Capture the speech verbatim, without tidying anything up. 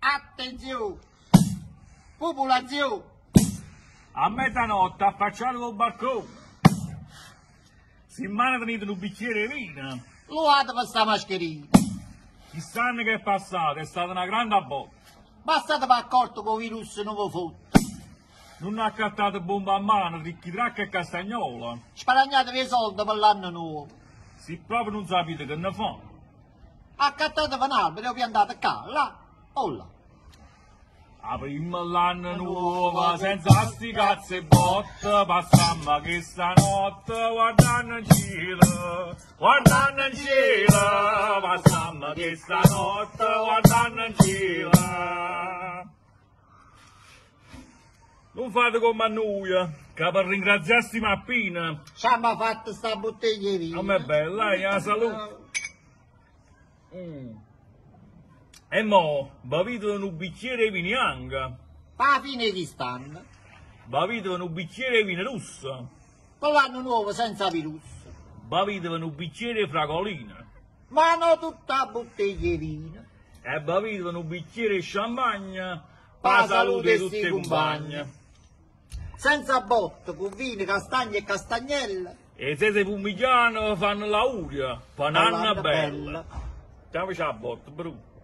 Attenzione! Popolazione! A mezzanotte affacciato col balcone. Se in mano tenete un bicchiere di vino. Lo fate per sta mascherina. Chissà che è passato, è stata una grande botta. Ma state per accorto che il virus non vi fotte. Non ha accattato bomba a mano, ricchi tracca e castagnola. Sparagnatevi i soldi per l'anno nuovo. Se proprio non sapete che ne fa. Accattate un albero e piantate qua, là o là. Aprimmo l'anno nuovo senza sti cazzo e botte, passammo che stanotte, guardando in giro, guardando in giro, passammo che stanotte, guardando in giro. Non fate come a noi, che per ringraziarsi mappina. Ci hanno fatto sta bottiglia di vino. Come è bella, eh, la salute. Mm. E mo, bevete un bicchiere di vino anche. A fine di stanno. Bevete un bicchiere di vino rosso. Per l'anno nuovo senza virus. Bevete un bicchiere di fragolina. Ma non tutta la bottiglia di vino. E bevete un bicchiere di champagne. Per Per la la salute di sti tutti i compagni. Senza botto, con vino, castagne e castagnelle. E se sei pumigliano fanno la uria. Fanno Alla una bella. bella. Ciao ciao, botto, bru.